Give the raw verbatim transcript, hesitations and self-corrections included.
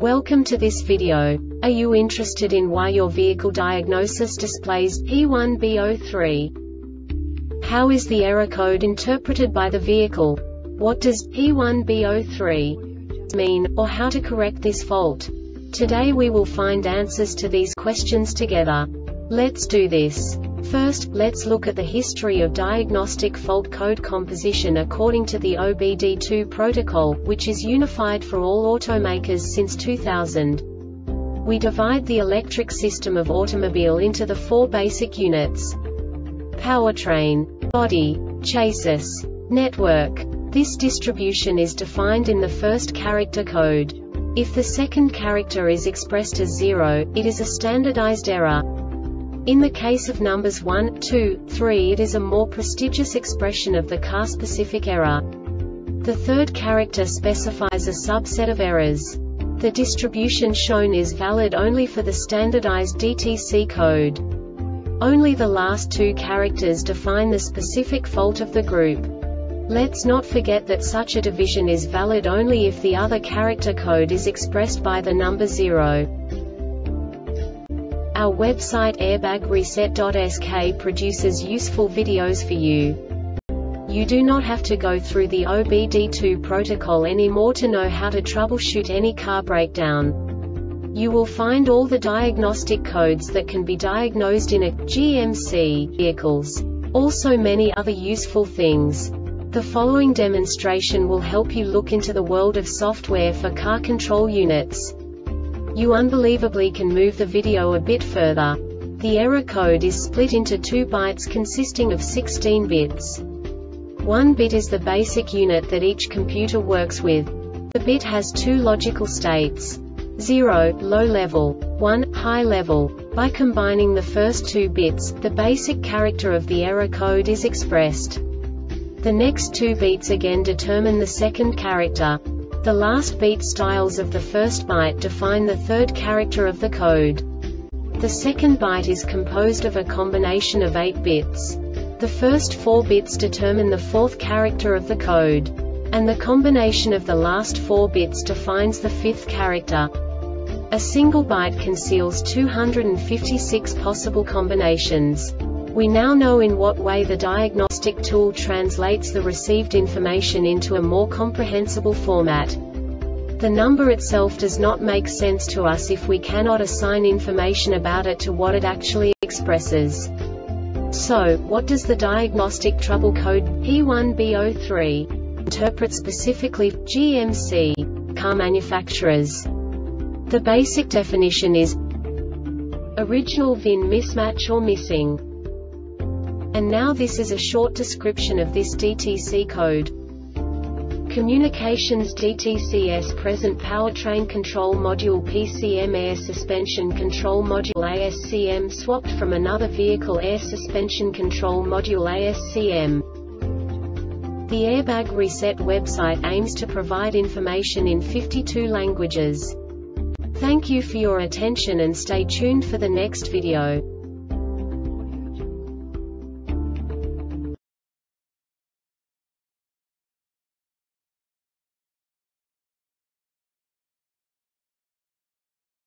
Welcome to this video. Are you interested in why your vehicle diagnosis displays P one B zero three? How is the error code interpreted by the vehicle? What does P one B zero three mean, or how to correct this fault? Today we will find answers to these questions together. Let's do this. First, let's look at the history of diagnostic fault code composition according to the O B D two protocol, which is unified for all automakers since two thousand. We divide the electric system of automobile into the four basic units: powertrain, body, chassis, network. This distribution is defined in the first character code. If the second character is expressed as zero, it is a standardized error. In the case of numbers one, two, three, it is a more prestigious expression of the car-specific error. The third character specifies a subset of errors. The distribution shown is valid only for the standardized D T C code. Only the last two characters define the specific fault of the group. Let's not forget that such a division is valid only if the other character code is expressed by the number zero. Our website airbag reset dot S K produces useful videos for you. You do not have to go through the O B D two protocol anymore to know how to troubleshoot any car breakdown. You will find all the diagnostic codes that can be diagnosed in a G M C vehicles. Also many other useful things. The following demonstration will help you look into the world of software for car control units. You unbelievably can move the video a bit further. The error code is split into two bytes consisting of sixteen bits. One bit is the basic unit that each computer works with. The bit has two logical states: zero, low level, one, high level. By combining the first two bits, the basic character of the error code is expressed. The next two beats again determine the second character. The last beat styles of the first byte define the third character of the code. The second byte is composed of a combination of eight bits. The first four bits determine the fourth character of the code. And the combination of the last four bits defines the fifth character. A single byte conceals two hundred fifty-six possible combinations. We now know in what way the diagnostic tool translates the received information into a more comprehensible format. The number itself does not make sense to us if we cannot assign information about it to what it actually expresses. So, what does the diagnostic trouble code P one B zero three interpret specifically for G M C car manufacturers? The basic definition is original V I N mismatch or missing. And now this is a short description of this D T C code. Communications D T C S present powertrain control module P C M air suspension control module A S C M swapped from another vehicle air suspension control module A S C M. The Airbag Reset website aims to provide information in fifty-two languages. Thank you for your attention and stay tuned for the next video.